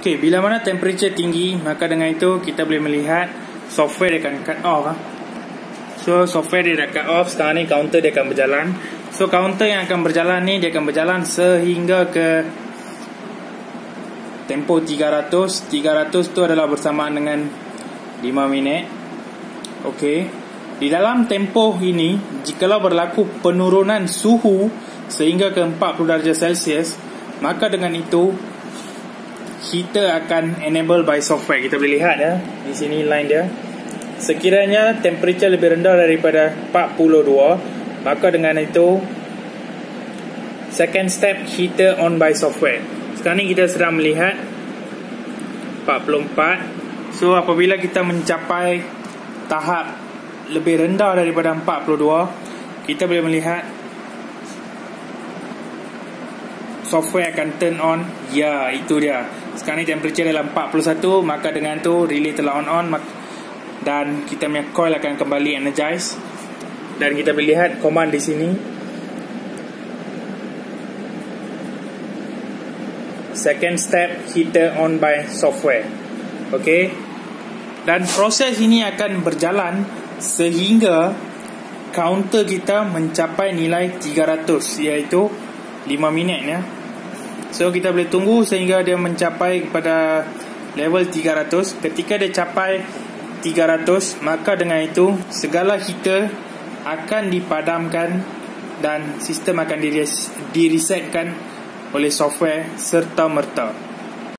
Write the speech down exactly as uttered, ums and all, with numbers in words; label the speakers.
Speaker 1: Okey, bila mana temperature tinggi, maka dengan itu kita boleh melihat software dia akan cut off. Ha? So software dia dah cut off. Sekarang ni counter dia akan berjalan. So counter yang akan berjalan ni, dia akan berjalan sehingga ke tempoh tiga ratus. Tiga ratus tu adalah bersamaan dengan lima minit. Okey, di dalam tempoh ini, jikalau berlaku penurunan suhu sehingga ke empat puluh darjah Celsius, maka dengan itu heater akan enable by software. Kita boleh lihat ya, di sini line dia. Sekiranya temperature lebih rendah daripada empat puluh dua, maka dengan itu second step, heater on by software. Sekarang ni kita sedang melihat empat puluh empat. So apabila kita mencapai tahap lebih rendah daripada empat puluh dua, kita boleh melihat software akan turn on. Ya, itu dia. Sekarang ni temperature dalam empat puluh satu, maka dengan tu relay telah on on dan kita punya coil akan kembali energize. Dan kita boleh lihat command di sini. Second step, heater on by software. Okey. Dan proses ini akan berjalan sehingga counter kita mencapai nilai tiga ratus, iaitu lima minit ya. So kita boleh tunggu sehingga dia mencapai kepada level tiga ratus. Ketika dia capai tiga ratus, maka dengan itu segala heater akan dipadamkan dan sistem akan diresetkan oleh software serta merta.